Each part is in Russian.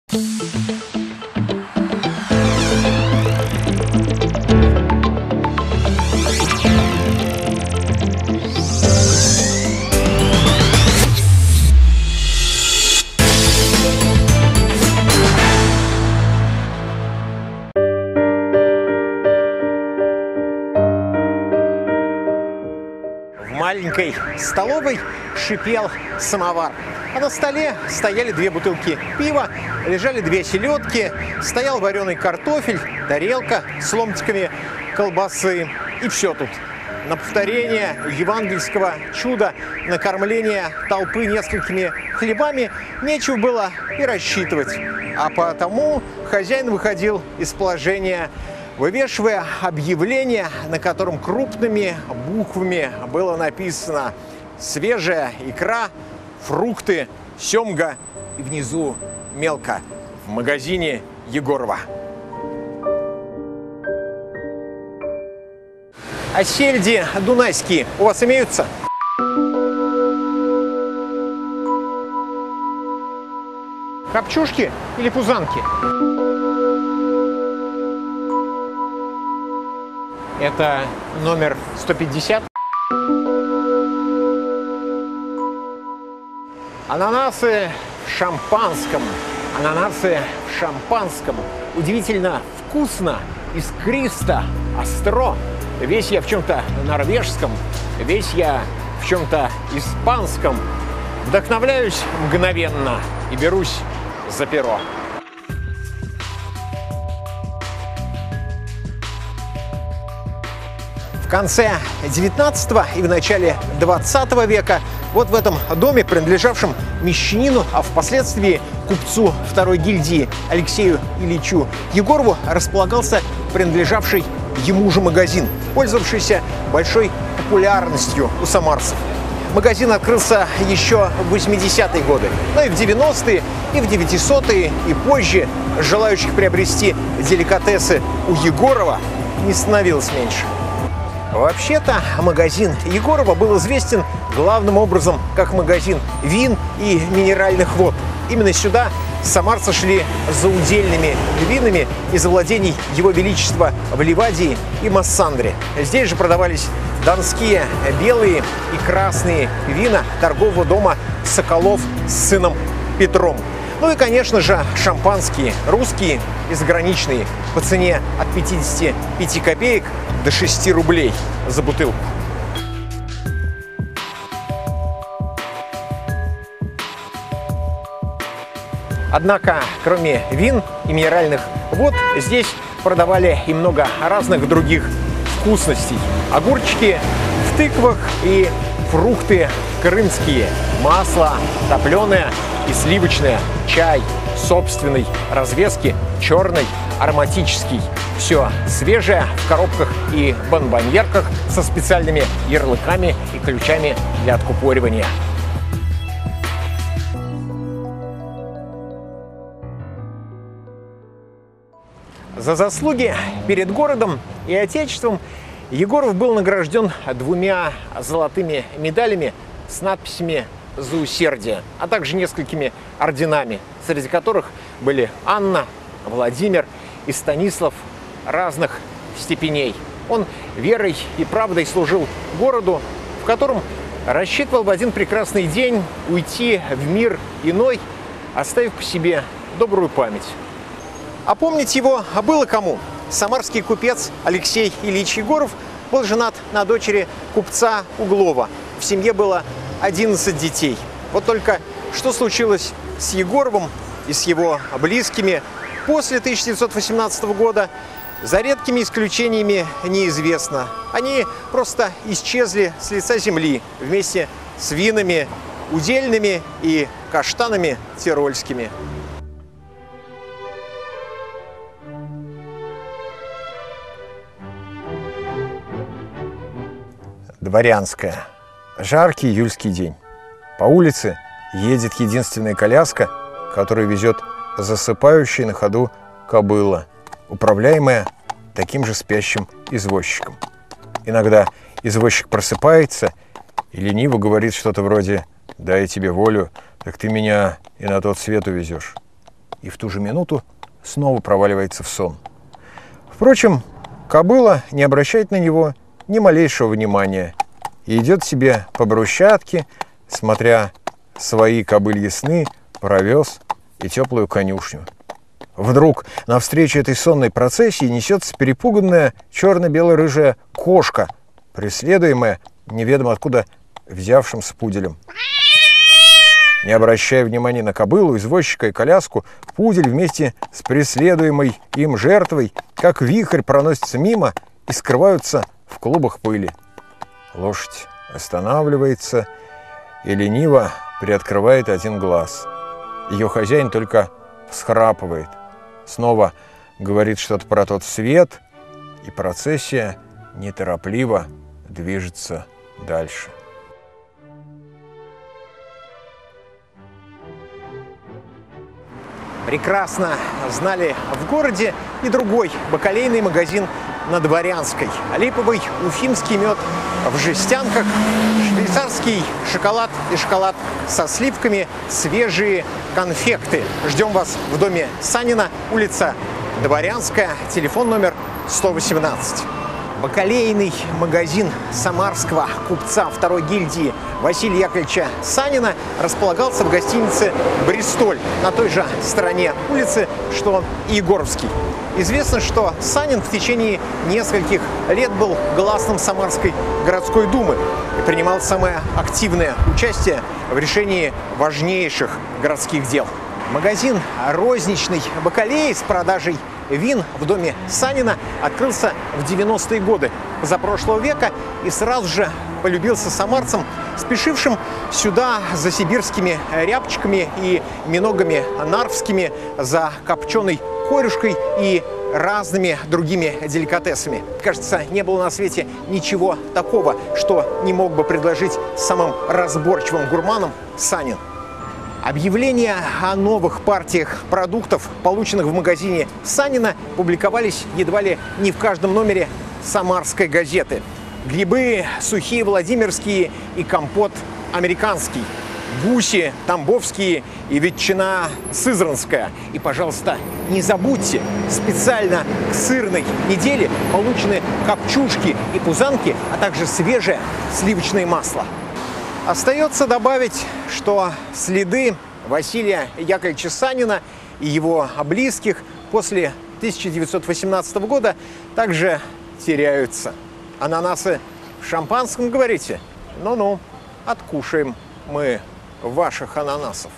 В маленькой столовой шипел самовар, а на столе стояли 2 бутылки пива, лежали 2 селедки, стоял вареный картофель, тарелка с ломтиками колбасы. И все тут. На повторение евангельского чуда, на кормление толпы несколькими хлебами нечего было и рассчитывать. А потому хозяин выходил из положения, вывешивая объявление, на котором крупными буквами было написано «Свежая икра, фрукты, семга» и внизу мелко «В магазине Егорова». А сельди дунайские у вас имеются? Копчушки или пузанки? Это номер 150. Ананасы в шампанском. Ананасы в шампанском. Удивительно вкусно, искристо, остро. Весь я в чем-то норвежском, весь я в чем-то испанском. Вдохновляюсь мгновенно и берусь за перо. В конце 19 и в начале 20 века вот в этом доме, принадлежавшем мещанину, а впоследствии купцу второй гильдии Алексею Ильичу Егорову, располагался принадлежавший ему же магазин, пользовавшийся большой популярностью у самарцев. Магазин открылся еще в 80-е годы, но и в 90-е, и в 900-е, и позже желающих приобрести деликатесы у Егорова не становилось меньше. Вообще-то магазин Егорова был известен главным образом как магазин вин и минеральных вод. Именно сюда самарцы шли за удельными винами из владений Его Величества в Ливадии и Массандре. Здесь же продавались донские белые и красные вина торгового дома Соколов с сыном Петром. Ну и, конечно же, шампанские, русские и заграничные, по цене от 55 копеек до 6 рублей за бутылку. Однако, кроме вин и минеральных вод, здесь продавали и много разных других вкусностей. Огурчики в тыквах и фрукты крымские, масло топленое и сливочное, чай собственной развески, черный, ароматический. Все свежее в коробках и бонбоньерках со специальными ярлыками и ключами для откупоривания. За заслуги перед городом и Отечеством Егоров был награжден 2 золотыми медалями с надписями «За усердие», а также несколькими орденами, среди которых были Анна, Владимир и Станислав разных степеней. Он верой и правдой служил городу, в котором рассчитывал в один прекрасный день уйти в мир иной, оставив по себе добрую память. А помнить его было кому. Самарский купец Алексей Ильич Егоров был женат на дочери купца Углова. В семье было 11 детей. Вот только что случилось с Егоровым и с его близкими после 1918 года, за редкими исключениями неизвестно. Они просто исчезли с лица земли вместе с винами, удельными и каштанами тирольскими. Дворянская. Жаркий июльский день. По улице едет единственная коляска, которая везет засыпающая на ходу кобыла, управляемая таким же спящим извозчиком. Иногда извозчик просыпается и лениво говорит что-то вроде «дай тебе волю, так ты меня и на тот свет увезешь». и в ту же минуту снова проваливается в сон. Впрочем, кобыла не обращает на него ни малейшего внимания и идет себе по брусчатке, смотря свои кобыльи сны, провес и теплую конюшню. Вдруг навстречу этой сонной процессии несется перепуганная черно-бело-рыжая кошка, преследуемая неведомо откуда взявшимся пуделем. Не обращая внимания на кобылу, извозчика и коляску, пудель вместе с преследуемой им жертвой, как вихрь, проносится мимо и скрываются в клубах пыли. Лошадь останавливается и лениво приоткрывает один глаз. Ее хозяин только всхрапывает, снова говорит что-то про тот свет, и процессия неторопливо движется дальше. Прекрасно знали в городе и другой бакалейный магазин на Дворянской. Липовый уфимский мед в жестянках, швейцарский шоколад и шоколад со сливками, свежие конфекты. Ждем вас в доме Санина, улица Дворянская, телефон номер 118. Бакалейный магазин самарского купца второй гильдии Василия Яковлевича Санина располагался в гостинице «Бристоль» на той же стороне улицы, что и Егоровский. Известно, что Санин в течение нескольких лет был гласным Самарской городской думы и принимал самое активное участие в решении важнейших городских дел. Магазин розничной бакалеи с продажей вин в доме Санина открылся в 90-е годы позапрошлого века и сразу же полюбился самарцам, спешившим сюда за сибирскими рябчиками и миногами нарвскими, за копченой корюшкой и разными другими деликатесами. Кажется, не было на свете ничего такого, что не мог бы предложить самым разборчивым гурманам Санин. Объявления о новых партиях продуктов, полученных в магазине Санина, публиковались едва ли не в каждом номере «Самарской газеты». Грибы сухие владимирские и компот американский, гуси тамбовские и ветчина сызранская. И, пожалуйста, не забудьте, специально к сырной неделе получены копчушки и пузанки, а также свежее сливочное масло. Остается добавить, что следы Василия Яковлевича Санина и его близких после 1918 года также теряются. Ананасы в шампанском, говорите? Ну-ну, откушаем мы ваших ананасов.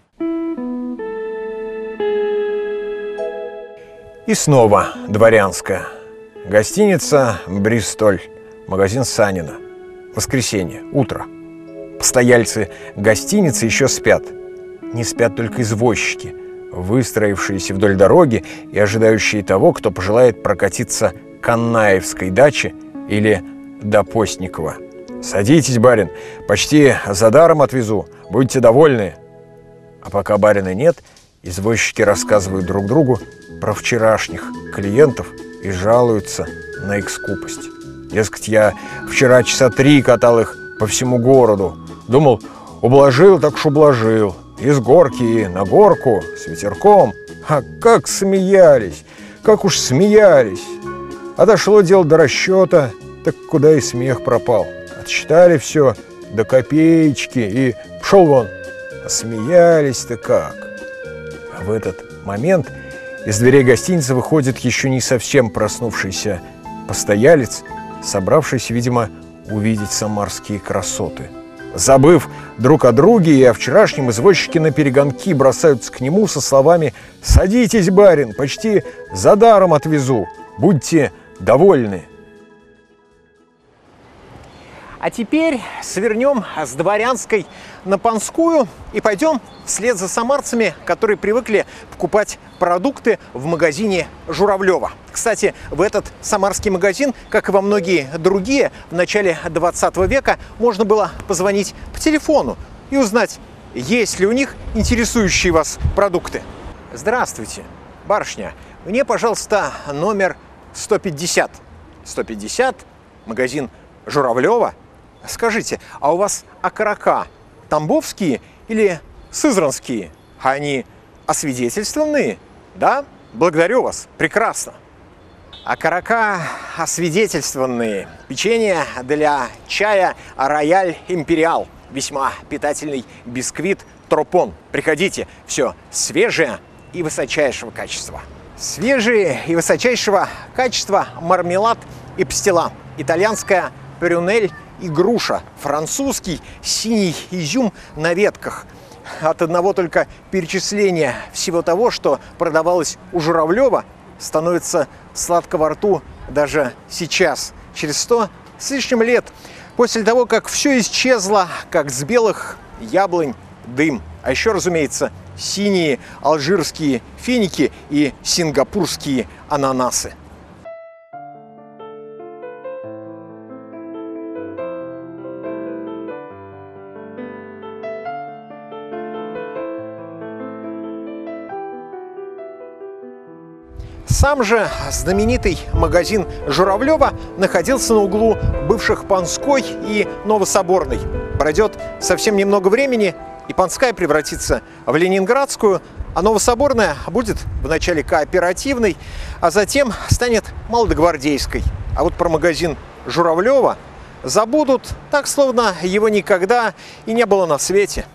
И снова Дворянская. Гостиница «Бристоль», магазин Санина. Воскресенье, утро. Постояльцы гостиницы еще спят. Не спят только извозчики, выстроившиеся вдоль дороги и ожидающие того, кто пожелает прокатиться к Аннаевской даче или до Постникова. «Садитесь, барин, почти за даром отвезу, будьте довольны». А пока барина нет, извозчики рассказывают друг другу про вчерашних клиентов и жалуются на их скупость. Дескать, я вчера часа 3 катал их по всему городу. Думал, ублажил, так уж ублажил. Из горки и на горку, с ветерком. А как смеялись, как уж смеялись. А дошло дело до расчета, так куда и смех пропал. Отсчитали все до копеечки и пошел вон. А смеялись-то как. А в этот момент из дверей гостиницы выходит еще не совсем проснувшийся постоялец, собравшийся, видимо, увидеть самарские красоты. Забыв друг о друге и о вчерашнем, извозчики наперегонки бросаются к нему со словами: «Садитесь, барин, почти за даром отвезу, будьте довольны». А теперь свернем с Дворянской на Панскую и пойдем вслед за самарцами, которые привыкли покупать продукты в магазине Журавлева. Кстати, в этот самарский магазин, как и во многие другие, в начале 20 века можно было позвонить по телефону и узнать, есть ли у них интересующие вас продукты. Здравствуйте, барышня, мне, пожалуйста, номер 150. 150, магазин Журавлева. Скажите, а у вас окорока тамбовские или сызранские? Они освидетельствованные? Да? Благодарю вас. Прекрасно. Окорока освидетельствованные. Печенье для чая Рояль Империал. Весьма питательный бисквит Тропон. Приходите. Все свежее и высочайшего качества. Свежие и высочайшего качества мармелад и пастила. Итальянская прюнель и груша. Французский синий изюм на ветках. От одного только перечисления всего того, что продавалось у Журавлева, становится сладко во рту даже сейчас, через 100 с лишним лет, после того, как все исчезло, как с белых яблонь дым. А еще, разумеется, синие алжирские финики и сингапурские ананасы. Сам же знаменитый магазин Журавлева находился на углу бывших Панской и Новособорной. Пройдет совсем немного времени, и Панская превратится в Ленинградскую, а Новособорная будет вначале кооперативной, а затем станет Молодогвардейской. А вот про магазин Журавлева забудут так, словно его никогда и не было на свете.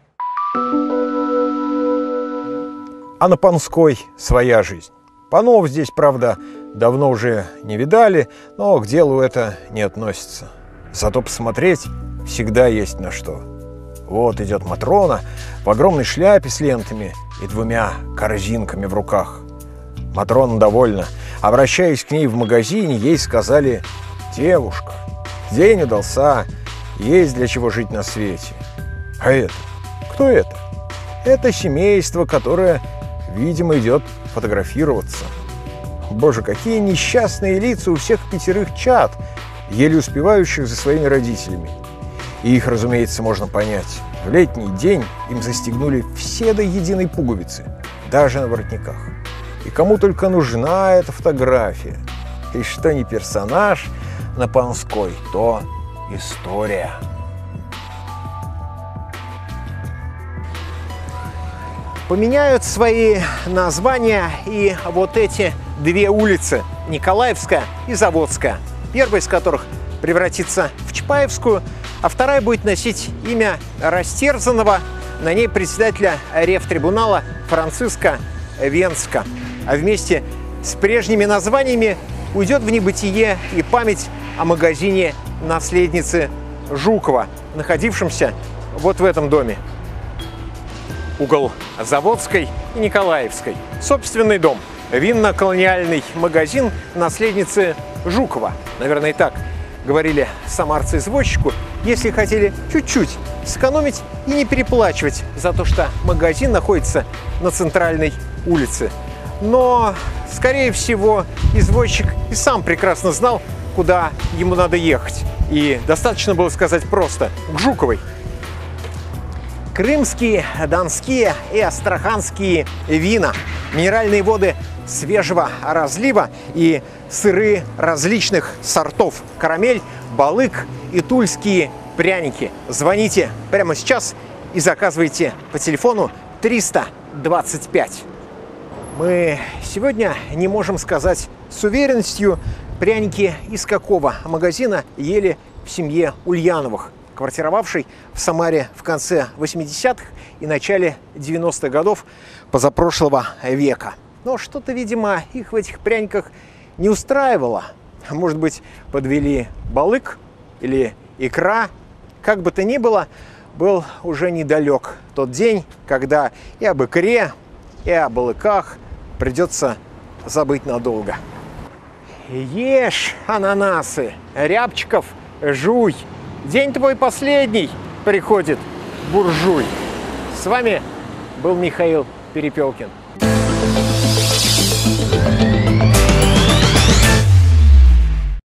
А на Панской своя жизнь. Панов здесь, правда, давно уже не видали, но к делу это не относится. Зато посмотреть всегда есть на что. Вот идет Матрона в огромной шляпе с лентами и 2 корзинками в руках. Матрона довольна. Обращаясь к ней в магазине, ей сказали: «Девушка, день удался, есть для чего жить на свете». А это? Кто это? Это семейство, которое, видимо, идет фотографироваться. Боже, какие несчастные лица у всех 5 чад, еле успевающих за своими родителями. И их, разумеется, можно понять. В летний день им застегнули все до единой пуговицы, даже на воротниках. И кому только нужна эта фотография. И что не персонаж на Панской, то история. Поменяют свои названия и вот эти 2 улицы – Николаевская и Заводская. Первая из которых превратится в Чапаевскую, а вторая будет носить имя растерзанного на ней председателя рефтрибунала Франциска Венска. А вместе с прежними названиями уйдет в небытие и память о магазине наследницы Жукова, находившемся вот в этом доме. Угол Заводской и Николаевской. Собственный дом. Винно-колониальный магазин наследницы Жукова. Наверное, и так говорили самарцы-извозчику, если хотели чуть-чуть сэкономить и не переплачивать за то, что магазин находится на центральной улице. Но, скорее всего, извозчик и сам прекрасно знал, куда ему надо ехать. И достаточно было сказать просто: к Жуковой. Крымские, донские и астраханские вина, минеральные воды свежего разлива и сыры различных сортов, карамель, балык и тульские пряники. Звоните прямо сейчас и заказывайте по телефону 325. Мы сегодня не можем сказать с уверенностью, пряники из какого магазина ели в семье Ульяновых, квартировавшей в Самаре в конце 80-х и начале 90-х годов позапрошлого века. Но что-то, видимо, их в этих пряниках не устраивало. Может быть, подвели балык или икра. Как бы то ни было, был уже недалек тот день, когда и об икре, и о балыках придется забыть надолго. Ешь ананасы, рябчиков жуй. День твой последний приходит, буржуй. С вами был Михаил Перепелкин.